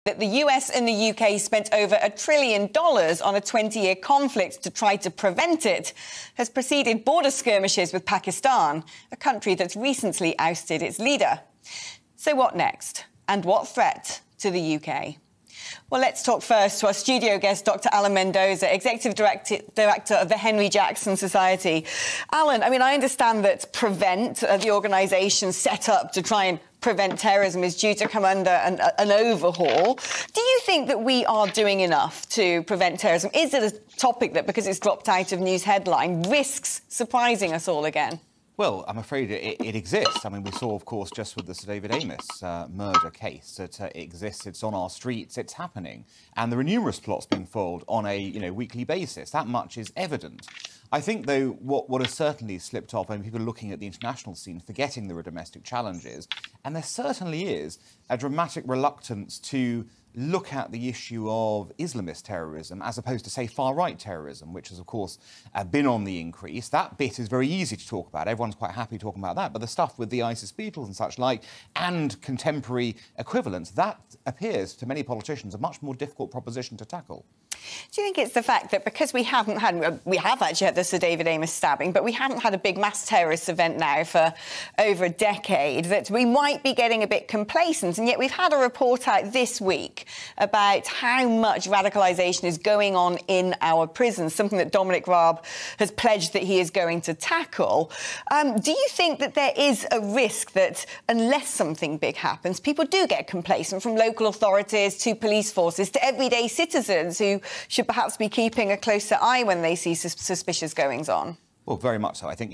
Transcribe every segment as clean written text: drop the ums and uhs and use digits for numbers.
that the US and the UK spent over $1 trillion on a 20-year conflict to try to prevent it, has preceded border skirmishes with Pakistan, a country that's recently ousted its leader. So what next? And what threat to the UK? Well, let's talk first to our studio guest, Dr. Alan Mendoza, Executive Director of the Henry Jackson Society. Alan, I understand that Prevent, the organisation set up to try and prevent terrorism, is due to come under an overhaul. Do you think that we are doing enough to prevent terrorism? Is it a topic that, because it's dropped out of news headline, risks surprising us all again? Well, I'm afraid it exists. We saw, of course, just with the Sir David Amos murder case that it exists. It's on our streets. It's happening. And there are numerous plots being foiled on a weekly basis. That much is evident. I think, though, what has certainly slipped off, people are looking at the international scene, forgetting there are domestic challenges. And there certainly is a dramatic reluctance to look at the issue of Islamist terrorism as opposed to, say, far-right terrorism, which has, of course, been on the increase. That bit is very easy to talk about. Everyone's quite happy talking about that. But the stuff with the ISIS Beatles and such like, and contemporary equivalents, that appears to many politicians a much more difficult proposition to tackle. Do you think it's the fact that because we have actually had the Sir David Amos stabbing, but we haven't had a big mass terrorist event now for over a decade, that we might be getting a bit complacent? And yet we've had a report out this week about how much radicalisation is going on in our prisons, something that Dominic Raab has pledged that he is going to tackle. Do you think that there is a risk that unless something big happens, people do get complacent, from local authorities to police forces to everyday citizens who should perhaps be keeping a closer eye when they see suspicious goings-on? Well, very much so. I think,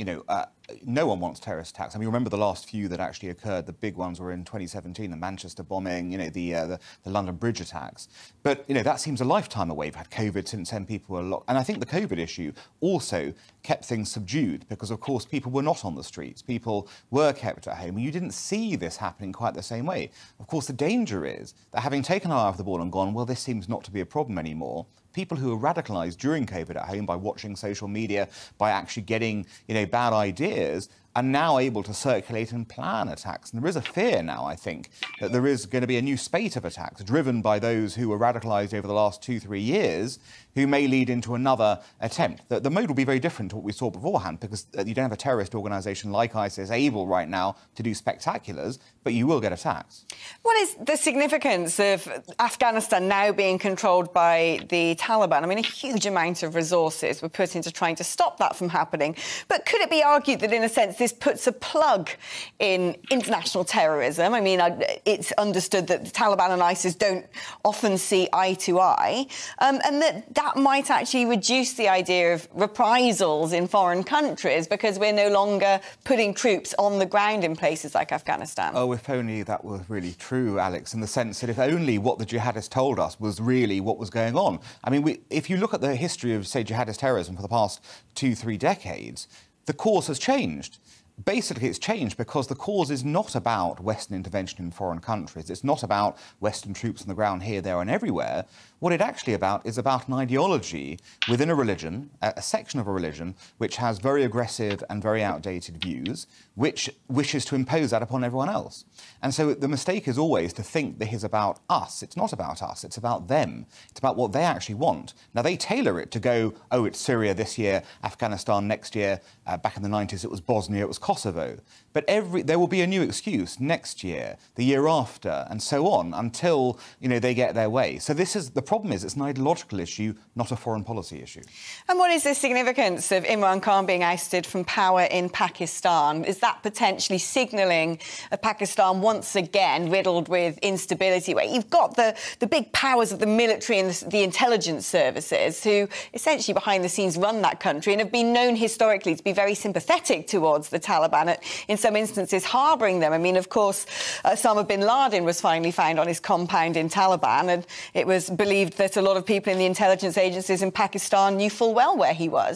no one wants terrorist attacks. Remember the last few that actually occurred. The big ones were in 2017, the Manchester bombing, the London Bridge attacks. But, that seems a lifetime away. We've had COVID since then. People were locked. And I think the COVID issue also kept things subdued because, of course, people were not on the streets. People were kept at home. And you didn't see this happening quite the same way. Of course, the danger is that having taken our eye off the ball and gone, well, this seems not to be a problem anymore, people who were radicalised during COVID at home by watching social media, by actually getting, bad ideas, are now able to circulate and plan attacks. And there is a fear now, I think, that there is going to be a new spate of attacks driven by those who were radicalised over the last 2-3 years, who may lead into another attempt. The mode will be very different to what we saw beforehand, because you don't have a terrorist organisation like ISIS able right now to do spectaculars, but you will get attacks. What is the significance of Afghanistan now being controlled by the Taliban? A huge amount of resources were put into trying to stop that from happening. But could it be argued that, in a sense, this puts a plug in international terrorism? It's understood that the Taliban and ISIS don't often see eye to eye, and that might actually reduce the idea of reprisals in foreign countries because we're no longer putting troops on the ground in places like Afghanistan. Oh, if only that were really true, Alex, in the sense that if only what the jihadists told us was really what was going on. If you look at the history of, say, jihadist terrorism for the past 2-3 decades, the course has changed. Basically, it's changed because the cause is not about Western intervention in foreign countries. It's not about Western troops on the ground here, there and everywhere. What it's actually about is about an ideology within a religion, a section of a religion, which has very aggressive and very outdated views, which wishes to impose that upon everyone else. And so the mistake is always to think this is about us. It's not about us. It's about them. It's about what they actually want. Now, they tailor it to go, oh, it's Syria this year, Afghanistan next year. Back in the 90s, it was Bosnia, it was Kosovo. But there will be a new excuse next year, the year after, and so on, until, they get their way. So the problem is it's an ideological issue, not a foreign policy issue. And what is the significance of Imran Khan being ousted from power in Pakistan? Is that potentially signalling a Pakistan once again riddled with instability, where you've got the big powers of the military and the intelligence services who essentially behind the scenes run that country and have been known historically to be very sympathetic towards the Taliban, in some instances harbouring them. Of course, Osama bin Laden was finally found on his compound in Taliban, and it was believed that a lot of people in the intelligence agencies in Pakistan knew full well where he was.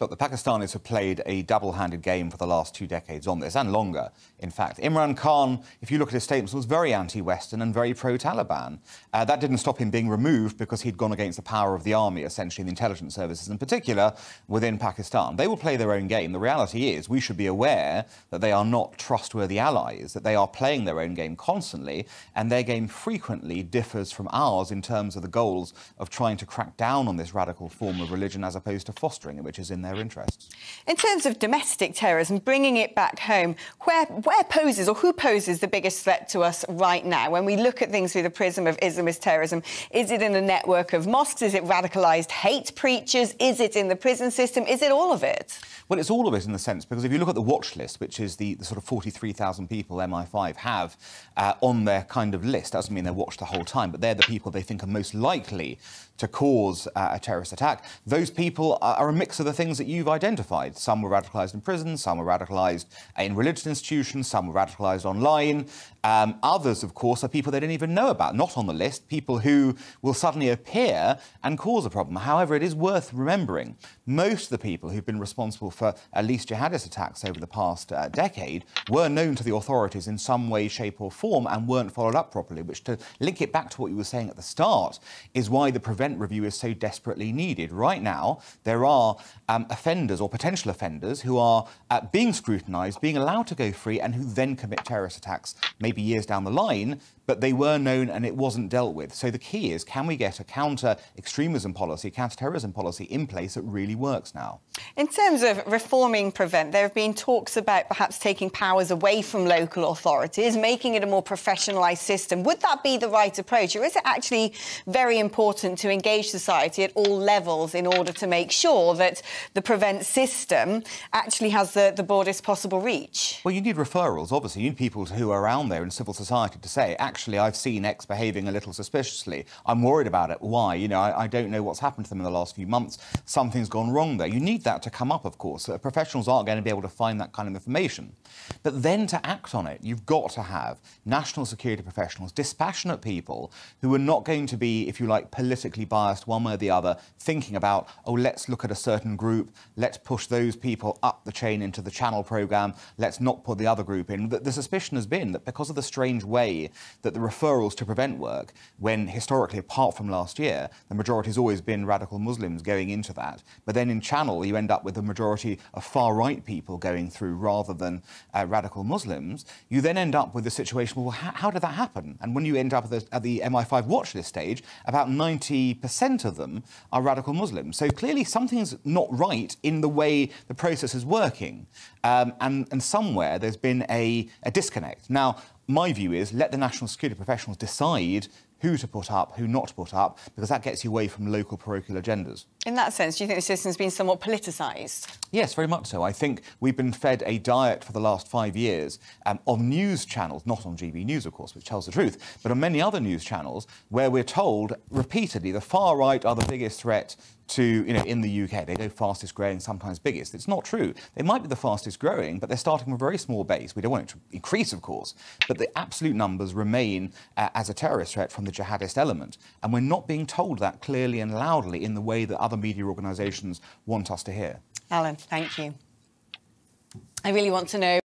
Look, the Pakistanis have played a double-handed game for the last 2 decades on this, and longer, in fact. Imran Khan, if you look at his statements, was very anti-Western and very pro-Taliban. That didn't stop him being removed because he'd gone against the power of the army, essentially, the intelligence services in particular, within Pakistan. They will play their own game. The reality is we should be aware that they are not trustworthy allies, that they are playing their own game constantly, and their game frequently differs from ours in terms of the goals of trying to crack down on this radical form of religion as opposed to fostering it, which is in their interests. In terms of domestic terrorism, bringing it back home, where poses or who poses the biggest threat to us right now? When we look at things through the prism of Islamist terrorism, is it in a network of mosques? Is it radicalised hate preachers? Is it in the prison system? Is it all of it? Well, it's all of it in the sense, because if you look at the watch list, which is the sort of 43,000 people MI5 have on their kind of list, doesn't mean they're watched the whole time, but they're the people they think are most likely to cause a terrorist attack. Those people are a mix of the things that you've identified. Some were radicalised in prison, some were radicalised in religious institutions, some were radicalised online. Others, of course, are people they didn't even know about, not on the list, people who will suddenly appear and cause a problem. However, it is worth remembering, most of the people who've been responsible for at least jihadist attacks over the past decade were known to the authorities in some way, shape or form and weren't followed up properly, which, to link it back to what you were saying at the start, is why the prevent review is so desperately needed. Right now, there are offenders or potential offenders who are being scrutinised, being allowed to go free, and who then commit terrorist attacks maybe years down the line, but they were known and it wasn't dealt with. So the key is, can we get a counter-extremism policy, counter-terrorism policy in place that really works now? In terms of reforming Prevent, there have been talks about perhaps taking powers away from local authorities, making it a more professionalised system. Would that be the right approach, or is it actually very important to engage society at all levels in order to make sure that the Prevent system actually has the broadest possible reach? Well, you need referrals, obviously. You need people who are around there in civil society to say, actually, I've seen X behaving a little suspiciously. I'm worried about it. Why? You know, I don't know what's happened to them in the last few months. Something's gone wrong there. You need that to come up, of course. Professionals aren't going to be able to find that kind of information. But then to act on it, you've got to have national security professionals, dispassionate people who are not going to be, if you like, politically biased one way or the other, thinking about, oh, let's look at a certain group, let's push those people up the chain into the channel programme, let's not put the other group in. The suspicion has been that because of the strange way that the referrals to Prevent work, when historically, apart from last year, the majority has always been radical Muslims going into that. But then in Channel, you end up with a majority of far-right people going through rather than radical Muslims. You then end up with a situation, well, how did that happen? And when you end up at the MI5 watch list stage, about 90% of them are radical Muslims. So clearly something's not right in the way the process is working. And somewhere there's been a disconnect. Now, my view is let the national security professionals decide who to put up, who not to put up, because that gets you away from local parochial agendas. In that sense, do you think the system's been somewhat politicised? Yes, very much so. I think we've been fed a diet for the last 5 years on news channels, not on GB News, of course, which tells the truth, but on many other news channels where we're told repeatedly the far right are the biggest threat to, you know, in the UK. They go fastest growing, sometimes biggest. It's not true. They might be the fastest growing, but they're starting from a very small base. We don't want it to increase, of course, but the absolute numbers remain as a terrorist threat from the jihadist element. And we're not being told that clearly and loudly in the way that other media organisations want us to hear. Alan, thank you. I really want to know